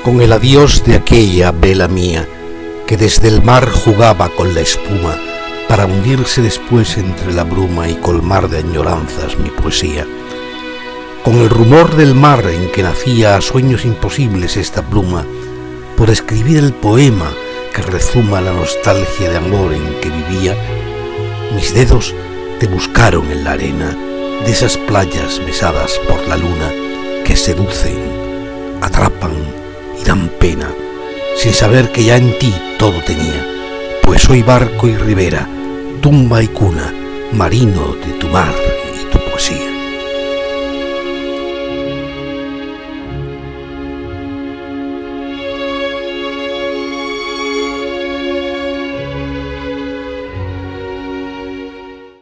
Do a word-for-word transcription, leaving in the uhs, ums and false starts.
con el adiós de aquella vela mía que desde el mar jugaba con la espuma para hundirse después entre la bruma y colmar de añoranzas mi poesía, con el rumor del mar en que nacía a sueños imposibles esta pluma, por escribir el poema que rezuma la nostalgia de amor en que vivía, mis dedos te buscaron en la arena de esas playas besadas por la luna que seducen, atrapan y dan pena, sin saber que ya en ti todo tenía, pues soy barco y ribera, tumba y cuna, marino de tu mar